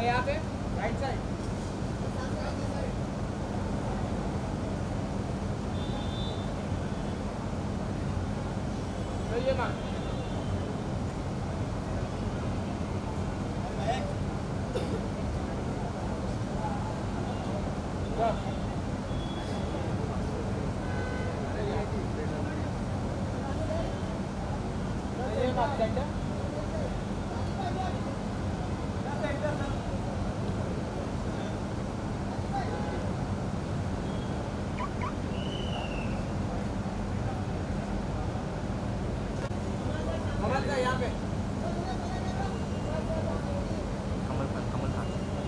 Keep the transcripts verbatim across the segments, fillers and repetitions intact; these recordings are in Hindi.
यहाँ पे राइट साइड ये मां यहाँ पे कमल पर कमल पर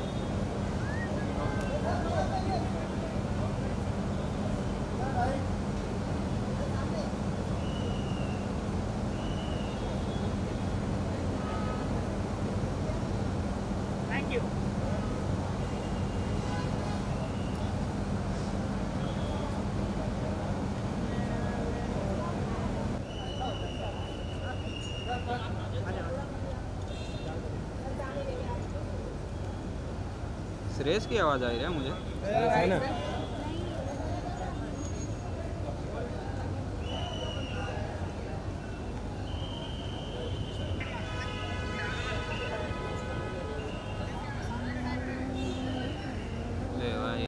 थैंक यू सुरेश की आवाज़ आ रही है मुझे। है ना।